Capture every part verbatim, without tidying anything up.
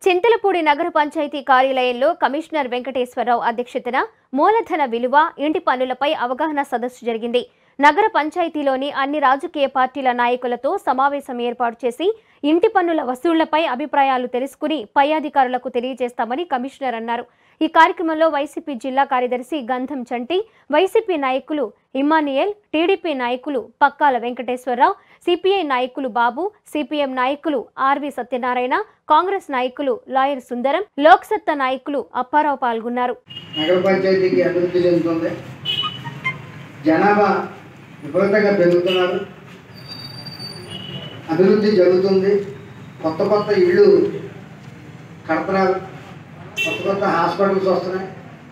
చింతలపూడి నగర పంచాయతీ కార్యాలయంలో కమిషనర్ వెంకటేశ్వరరావు అధ్యక్షతన మూలధన విలువ ఇంటి పన్నులపై అవగాహన సదస్సు జరిగింది. నగర పంచాయతీలోని అన్ని రాజకీయ పార్టీల నాయకులతో సమావేశం ఏర్పాటు చేసి ఇంటి పన్నుల వసూళ్లపై అభిప్రాయాలు తెలుసుకుని పై అధికారులకు తెలియజేస్తామని కమిషనర్ అన్నారు. ఈ కార్యక్రమంలో వైసీపీ జిల్లా కార్యదర్శి గంధం చంటి, వైసీపీ నాయకులు ఇమ్మానియల్, టీడీపీ నాయకులు పక్కాల వెంకటేశ్వరరావు, సిపిఐ నాయకులు బాబు, సిపిఎం నాయకులు ఆర్వి సత్యనారాయణ, కాంగ్రెస్ నాయకులు లాయర్ సుందరం, లోక్సత్తా నాయకులు అప్పారావు పాల్గొన్నారు. నగర పంచాయతీకి అభివృద్ధి చెందుతుంది. జనాభా విపరీతంగా పెరుగుతున్నారు. అభివృద్ధి జరుగుతుంది. కొత్త కొత్త ఇళ్ళు కడుతున్నారు. కొత్త కొత్త హాస్పిటల్స్ వస్తున్నాయి.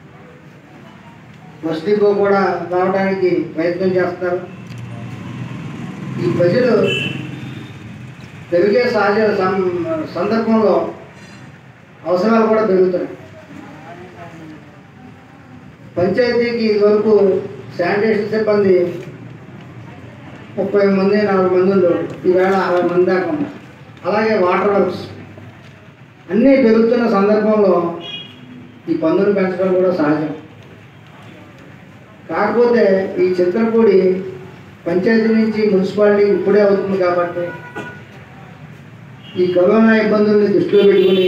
బస్ డిపో కూడా రావడానికి ప్రయత్నం చేస్తారు. ఈ ప్రజలు పెరిగే సహజ సందర్భంలో అవసరాలు కూడా పెరుగుతున్నాయి. పంచాయతీకి ఇదివరకు శానిటేషన్ సిబ్బంది ముప్పై మంది నలభై మంది ఉండేవారు. ఈవేళ అరవై మంది దాకా ఉన్నారు. అలాగే వాటర్ వర్క్స్ అన్నీ పెరుగుతున్న సందర్భంలో ఈ పన్నులు పెంచడం కూడా సహజం. కాకపోతే ఈ చింతలపూడి పంచాయతీ నుంచి మున్సిపాలిటీ ఇప్పుడే అవుతుంది కాబట్టి ఈ కరోనా ఇబ్బందుల్ని దృష్టిలో పెట్టుకుని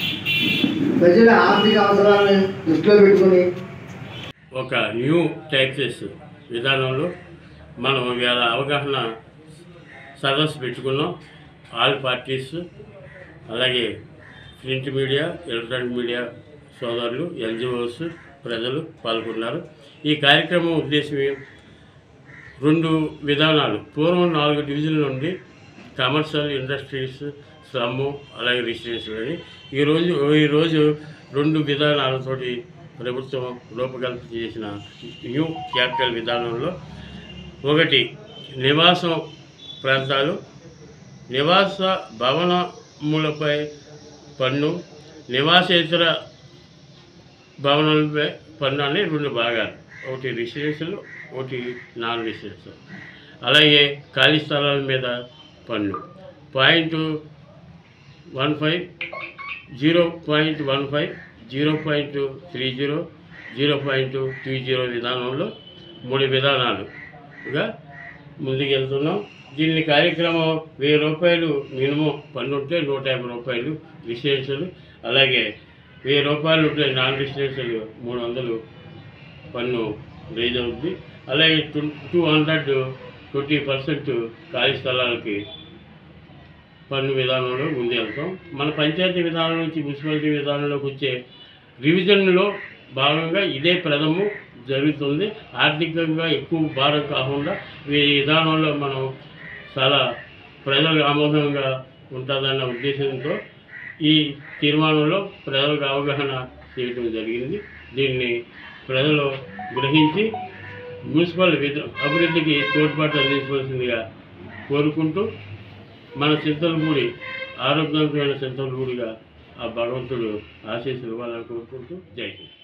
ప్రజల ఆర్థిక అవసరాలను దృష్టిలో పెట్టుకుని ఒక న్యూ ట్యాక్సెస్ విధానంలో మనం ఇవాళ అవగాహన సదస్సు పెట్టుకున్నాం. ఆల్ పార్టీస్, అలాగే ప్రింట్ మీడియా, ఎలక్ట్రానిక్ మీడియా సోదరులు, ఎన్జిఓస్, ప్రజలు పాల్గొన్నారు. ఈ కార్యక్రమం ఉద్దేశం రెండు విధానాలు. పూర్వం నాలుగు డివిజన్ల నుండి కమర్షియల్, ఇండస్ట్రీస్, స్లమ్, అలాగే రెసిడెన్షియల్ అని ఈరోజు ఈరోజు రెండు విధానాలతోటి ప్రభుత్వం రూపకల్పన చేసిన న్యూ క్యాపిటల్ విధానంలో ఒకటి నివాసం ప్రాంతాలు, నివాస భవనములపై పన్ను, నివాసేతర భవనాలపై పన్ను అనే రెండు భాగాలు. ఒకటి రెసిడెన్షియల్, ఒకటి నాన్ రెసిడెన్షియల్. అలాగే ఖాళీ స్థలాల మీద పన్ను point one five zero point one five zero point three zero zero point two zero విధానంలో మూడు విధానాలుగా ముందుకెళ్తున్నాం. దీన్ని కార్యక్రమం వెయ్యి రూపాయలు మినిమం పన్ను ఉంటే నూట యాభై రూపాయలు రెసిడెన్షియల్, అలాగే వెయ్యి రూపాయలు ఉంటే నాన్ రెసిడెన్షియల్ మూడు వందలు పన్ను రైజ్ అవుతుంది. అలాగే two two hundred twenty percent ఖాళీ స్థలాలకి పన్ను విధానంలో ముందుకెళ్తాం. మన పంచాయతీ విధానం నుంచి మున్సిపాలిటీ విధానంలోకి వచ్చే రివిజన్లో భాగంగా ఇదే ప్రథమం జరుగుతుంది. ఆర్థికంగా ఎక్కువ భారం కాకుండా ఈ విధానంలో మనం చాలా ప్రజలకు ఆమోదంగా ఉంటుందన్న ఉద్దేశంతో ఈ తీర్మానంలో ప్రజలకు అవగాహన చేయడం జరిగింది. దీన్ని ప్రజలు గ్రహించి మున్సిపల్ అభివృద్ధికి తోడ్పాటు అందించవలసిందిగా కోరుకుంటూ మన చింతలపూడి ఆరోగ్యవంతమైన చింతలపూడిగా ఆ భగవంతుడు ఆశీస్సులు ఇవ్వాలని కోరుకుంటూ జై హింద్.